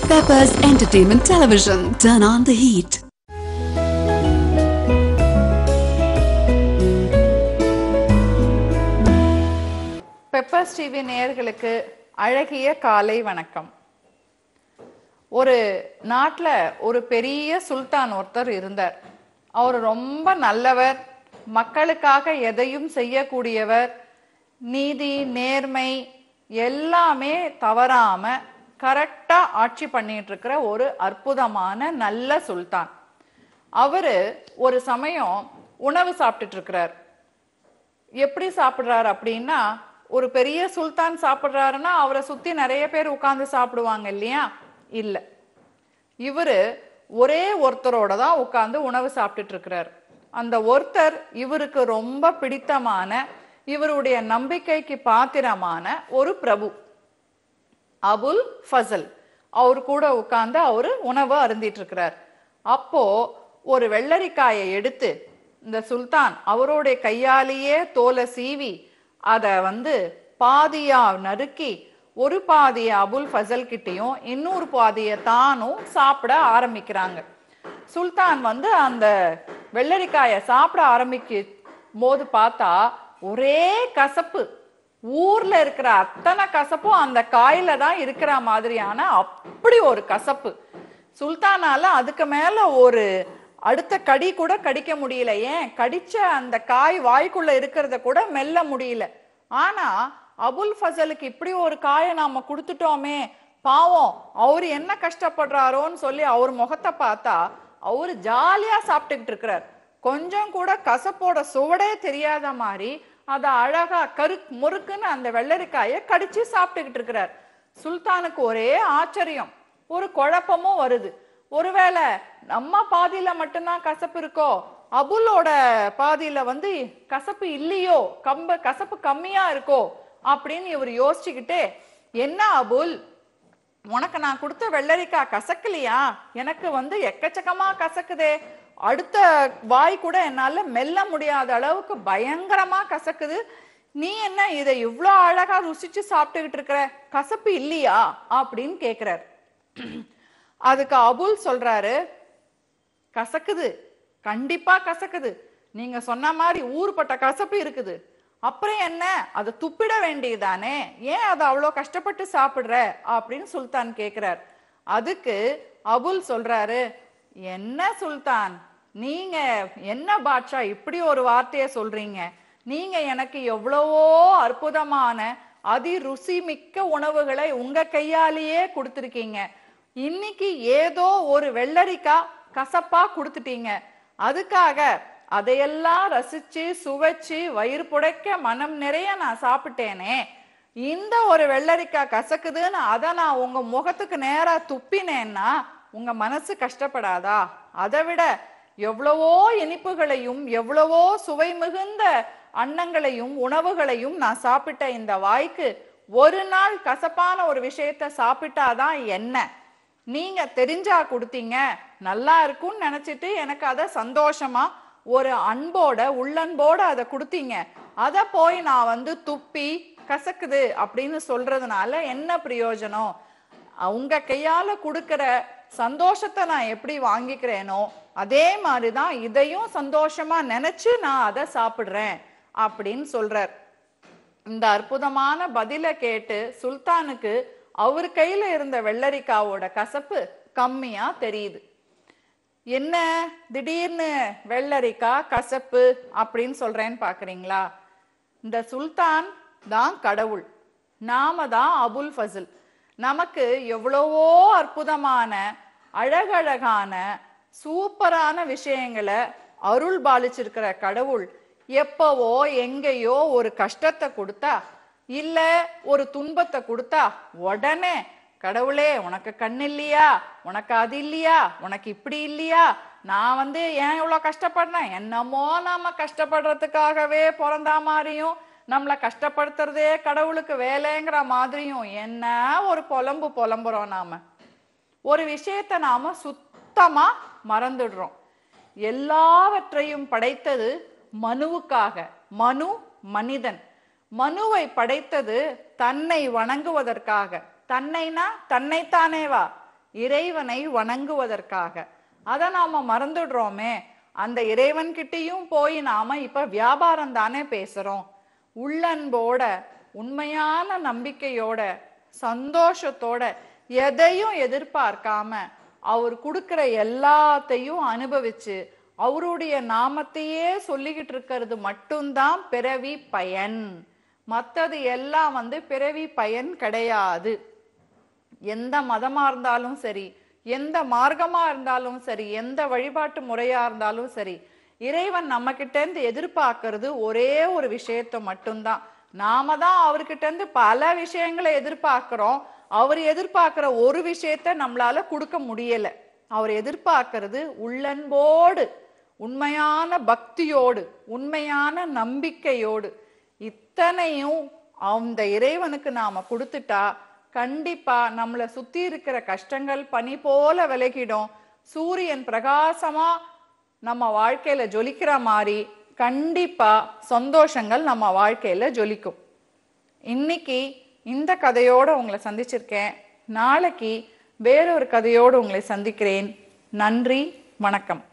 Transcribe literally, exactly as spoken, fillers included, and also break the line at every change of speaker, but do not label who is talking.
Peppers Entertainment Television. Turn on the heat.
Peppers TV நேயர்களுக்கு அழகிய காலை வணக்கம். ஒரு நாட்டில் ஒரு பெரிய சுல்தான் ஒருத்தர் இருந்தார். அவர் ரொம்ப நல்லவர், மக்களுக்காக எதையும் செய்யக்கூடியவர், நீதி நேர்மை எல்லாமே தவறாம கரெக்டா ஆட்சி பண்ணிட்டு இருக்கிற ஒரு அற்புதமான நல்ல சுல்தான். அவரு ஒரு சமயம் உணவு சாப்பிட்டுட்டு இருக்கிறார். எப்படி சாப்பிடுறாரு அப்படின்னா, ஒரு பெரிய சுல்தான் சாப்பிடுறாருன்னா அவரை சுத்தி நிறைய பேர் உட்கார்ந்து சாப்பிடுவாங்க இல்லையா? இல்ல, இவரு ஒரே ஒருத்தரோட தான் உட்கார்ந்து உணவு சாப்பிட்டுட்டு இருக்கிறார். அந்த ஒருத்தர் இவருக்கு ரொம்ப பிடித்தமான, இவருடைய நம்பிக்கைக்கு பாத்திரமான ஒரு பிரபு, அபுல் ஃபசல். அவர் கூட உட்கார்ந்து அவரு உணவு அருந்திட்டு இருக்கிறார். அப்போ ஒரு வெள்ளரிக்காயை எடுத்து இந்த சுல்தான் அவருடைய கையாலேயே தோலை சீவி அதை வந்து பாதியா நறுக்கி ஒரு பாதிய அபுல் ஃபசல் கிட்டையும் இன்னொரு பாதிய தானும் சாப்பிட ஆரம்பிக்கிறாங்க. சுல்தான் வந்து அந்த வெள்ளரிக்காயை சாப்பிட ஆரம்பிக்கும் போது பார்த்தா ஒரே கசப்பு, ஊர்ல இருக்கிற அத்தனை கசப்பும் அந்த காயில தான் இருக்கிற மாதிரியான அப்படி ஒரு கசப்பு. சுல்தானால அதுக்கு மேல ஒரு அடுத்த கடி கூட கடிக்க முடியல. ஏன், கடிச்ச அந்த காய் வாய்க்குள்ள இருக்கிறத கூட மெல்ல முடியல. ஆனா அபுல் ஃபசலுக்கு இப்படி ஒரு காயை நாம கொடுத்துட்டோமே, பாவம் அவரு என்ன கஷ்டப்படுறாரோன்னு சொல்லி அவர் முகத்தை பார்த்தா அவரு ஜாலியா சாப்பிட்டுக்கிட்டு இருக்கிறார். கொஞ்சம் கூட கசப்போட சுவடே தெரியாத மாதிரி அத அழகா கரு முறுக்குன்னு அந்த வெள்ளரிக்காயை கடிச்சு சாப்பிட்டுக்கிட்டு இருக்கிறார். சுல்தானுக்கு ஒரே ஆச்சரியம், ஒரு குழப்பமும் வருது. ஒருவேளை நம்ம பாதியில மட்டும்தான் கசப்பு இருக்கோ, அபுலோட பாதியில வந்து கசப்பு இல்லையோ, கம்ப கசப்பு கம்மியா இருக்கோ அப்படின்னு இவர் யோசிச்சுக்கிட்டே, என்ன அபுல், உனக்கு நான் கொடுத்த வெள்ளரிக்காய் கசக்கலையா? எனக்கு வந்து எக்கச்சக்கமா கசக்குதே, அடுத்த வாய் கூட என்னால மெல்ல முடியாத அளவுக்கு பயங்கரமா கசக்குது. நீ என்ன இதை இவ்வளோ அழகா ருசிச்சு சாப்பிட்டுக்கிட்டு இருக்கிற, கசப்பு இல்லையா அப்படின்னு கேக்குறார். அதுக்கு அபுல் சொல்றாரு, கசக்குது, கண்டிப்பா கசக்குது. நீங்க சொன்ன மாதிரி ஊர்பட்ட கசப்பு இருக்குது. அப்புறம் என்ன, அதை துப்பிட வேண்டியதானே, ஏன் அதை அவ்வளோ கஷ்டப்பட்டு சாப்பிடுற அப்படின்னு சுல்தான் கேக்குறார். அதுக்கு அபுல் சொல்றாரு, என்ன சுல்தான், நீங்க என்ன பாட்ஷா இப்படி ஒரு வார்த்தைய சொல்றீங்க? நீங்க எனக்கு எவ்வளவோ அற்புதமான அதி ருசி மிக்க உணவுகளை உங்க கையாலேயே கொடுத்துருக்கீங்க. இன்னைக்கு ஏதோ ஒரு வெள்ளரிக்காய் கசப்பா கொடுத்துட்டீங்க. அதுக்காக அதையெல்லாம் ரசிச்சு சுவைச்சு வயிறு புடைக்க மனம் நிறைய நான் சாப்பிட்டேனே, இந்த ஒரு வெள்ளரிக்காய் கசக்குதுன்னு அதை நான் உங்க முகத்துக்கு நேரா துப்பினேன்னா உங்க மனசு கஷ்டப்படாதா? அதை விட எவ்வளவோ இனிப்புகளையும் எவ்வளவோ சுவை மிகுந்த அன்னங்களையும் உணவுகளையும் நான் சாப்பிட்ட இந்த வாய்க்கு ஒரு நாள் கசப்பான ஒரு விஷயத்த சாப்பிட்டாதான் என்ன? நீங்க தெரிஞ்சா கொடுத்தீங்க, நல்லா இருக்கும்னு நினைச்சிட்டு எனக்கு அதை சந்தோஷமா ஒரு அன்போட உள்ளன்போட அதை கொடுத்தீங்க. அதை போய் நான் வந்து துப்பி கசக்குது அப்படின்னு சொல்றதுனால என்ன பிரயோஜனம்? உங்க கையால கொடுக்கிற சந்தோஷத்தை நான் எப்படி வாங்கிக்கிறேனோ அதே மாதிரிதான் இதையும் சந்தோஷமா நினைச்சு நான் அதை சாப்பிடுறேன் அப்படின்னு சொல்றார். இந்த அற்புதமான பதில கேட்டு சுல்தானுக்கு அவர் கையில இருந்த வெள்ளரிக்காவோட கசப்பு கம்மியா தெரியுது. என்ன திடீர்னு வெள்ளரிக்காய் கசப்பு அப்படின்னு சொல்றேன்னு பாக்குறீங்களா? இந்த சுல்தான் தான் கடவுள், நாம தான் அபுல் ஃபசல். நமக்கு எவ்வளவோ அற்புதமான அழகழகான சூப்பரான விஷயங்களை அருள் பாலிச்சிருக்கிற கடவுள் எப்பவோ எங்கேயோ ஒரு கஷ்டத்தை கொடுத்தா, இல்ல ஒரு துன்பத்தை கொடுத்தா உடனே கடவுளே உனக்கு கண் இல்லையா, உனக்கு அது இல்லையா, உனக்கு இப்படி இல்லையா, நான் வந்து ஏன் இவ்வளவு கஷ்டப்படுறேன், என்னமோ நாம கஷ்டப்படுறதுக்காகவே பிறந்தா மாதிரியும் நம்மளை கஷ்டப்படுத்துறதே கடவுளுக்கு வேலைங்கிற மாதிரியும் என்ன ஒரு புலம்பு புலம்புறோம். நாம ஒரு விஷயத்த நாம சுத்தமா மறந்துடுறோம். எல்லாவற்றையும் படைத்தது மனுவுக்காக. மனு மனிதன். மனுவை படைத்தது தன்னை வணங்குவதற்காக. தன்னைனா தன்னைத்தானேவா? இறைவனை வணங்குவதற்காக. அதை நாம மறந்துடுறோமே. அந்த இறைவன் கிட்டயும் போய் நாம இப்ப வியாபாரம் தானே பேசுறோம். உள்ளன்போட, உண்மையான நம்பிக்கையோட, சந்தோஷத்தோட, எதையும் எதிர்பார்க்காம அவர் கொடுக்கிற எல்லாத்தையும் அனுபவிச்சு அவருடைய நாமத்தையே சொல்லிக்கிட்டு இருக்கிறது மட்டும்தான் பிறவி பயன். மற்றது எல்லாம் வந்து பிறவி பயன் கிடையாது. எந்த மதமா இருந்தாலும் சரி, எந்த மார்க்கமா இருந்தாலும் சரி, எந்த வழிபாட்டு முறையா இருந்தாலும் சரி, இறைவன் நம்ம கிட்ட இருந்து எதிர்பார்க்கறது ஒரே ஒரு விஷயத்த மட்டும்தான். நாம தான் அவர்கிட்ட இருந்து பல விஷயங்களை எதிர்பார்க்கிறோம். அவர் எதிர்பார்க்கிற ஒரு விஷயத்த நம்மளால கொடுக்க முடியல. அவர் எதிர்பார்க்கிறது உள்ளன்போடு, உண்மையான பக்தியோடு, உண்மையான நம்பிக்கையோடு. இத்தனையும் அந்த இறைவனுக்கு நாம கொடுத்துட்டா கண்டிப்பா நம்மளை சுத்தி இருக்கிற கஷ்டங்கள் பனி போல விலகிடும். சூரியன் பிரகாசமா நம்ம வாழ்க்கையில ஜொலிக்கிற மாதிரி கண்டிப்பா சந்தோஷங்கள் நம்ம வாழ்க்கையில ஜொலிக்கும். இன்னைக்கு இந்த கதையோட உங்களை சந்திச்சிருக்கேன். நாளைக்கு வேறொரு கதையோடு உங்களை சந்திக்கிறேன். நன்றி, வணக்கம்.